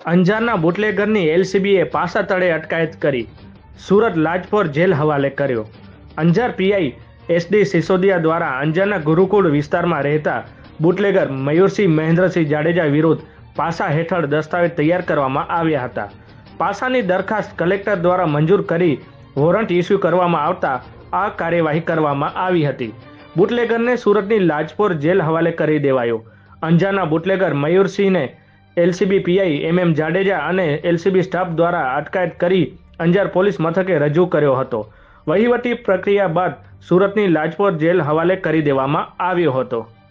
અંજારના બુટલેગરની એલસીબીએ પાસા તળે અટકાયત કરી, સુરત લાજપોર જેલ હવાલે કર્યો। અંજાર પીઆઈ એસડી સિસોદિયા દ્વારા અંજારના ગુરુકુળ વિસ્તારમાં રહેતા બુટલેગર મયુરસિંહ મહેન્દ્રસિંહ જાડેજા વિરુદ્ધ પાસા હેઠળ દસ્તાવેજ તૈયાર કરવામાં આવ્યા હતા। પાસાની દરખાસ્ત કલેક્ટર દ્વારા મંજૂર કરી વોરંટ ઇસ્યુ કરવામાં આવતા આ કાર્યવાહી કરવામાં આવી હતી। બુટલેગરને સુરતની લાજપોર જેલ હવાલે કરી દેવાયો। અંજારના બુટલેગર મયુરસિંહને એલસીબી પીઆઈ એમએમ જાડેજા અને એલસીબી સ્ટાફ દ્વારા અટકાયત કરી અંજાર પોલીસ મથકે રજૂ કર્યો હતો। વહીવટી પ્રક્રિયા બાદ સુરતની લાજપોર જેલ હવાલે કરી દેવામાં આવ્યો હતો।